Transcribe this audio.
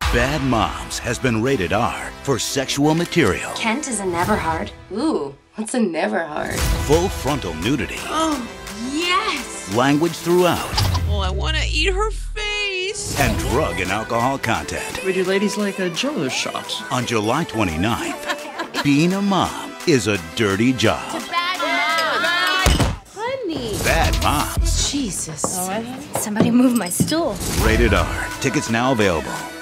Bad Moms has been rated R for sexual material. Kent is a never hard. Ooh, what's a never hard? Full frontal nudity. Oh, yes! Language throughout. Oh, I want to eat her face. And drug and alcohol content. Would you ladies like a jello shot? On July 29th, being a mom is a dirty job. Bad mom! Honey! Bad Moms. Jesus. Somebody move my stool. Rated R. Tickets now available.